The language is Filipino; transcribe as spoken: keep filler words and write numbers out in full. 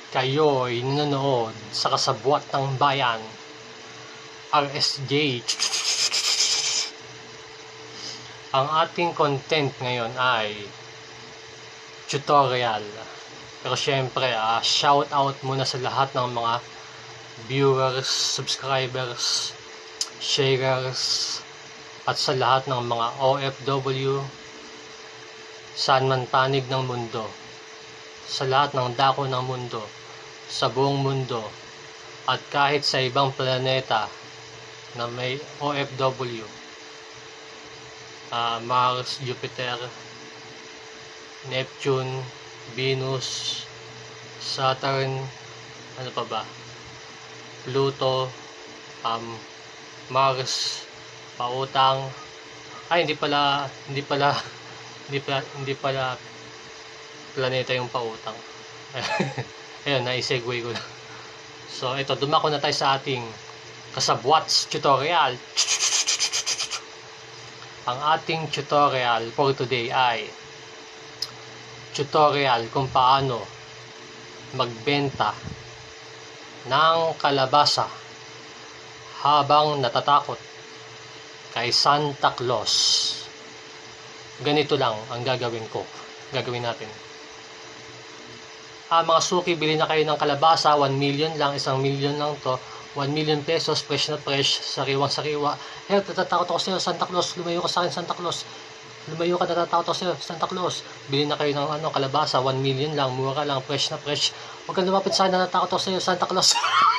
Kayo'y nanonood sa Kasabwat ng Bayan, R S J. Ang ating content ngayon ay tutorial. Pero syempre, uh, shout out muna sa lahat ng mga viewers, subscribers, sharers, at sa lahat ng mga O F W saan man panig ng mundo, sa lahat ng dako ng mundo, sa buong mundo, at kahit sa ibang planeta na may O F W, uh, Mars, Jupiter, Neptune, Venus, Saturn, ano pa ba, Pluto, um, Mars, Pautang, ay hindi pala, hindi pala, hindi pala, hindi pala planeta yung Pautang. Ayun, na-segue ko na. So, ito, dumako na tayo sa ating Kasabwats tutorial. Ang ating tutorial for today ay tutorial kung paano magbenta ng kalabasa habang natatakot kay Santa Claus. Ganito lang ang gagawin ko. Gagawin natin. Ah, mga suki, bili na kayo ng kalabasa, one million lang, isang million lang to, one million pesos, fresh na fresh, sariwang sariwa. Eh, natatakot ako sa'yo, Santa Claus, lumayo ka sa akin, Santa Claus. Lumayo ka, natatakot ako sa'yo, Santa Claus. Bili na kayo ng ano, kalabasa, one million lang, mura lang, fresh na fresh. Huwag kang lumapit sa akin, natatakot ako sa'yo, Santa Claus.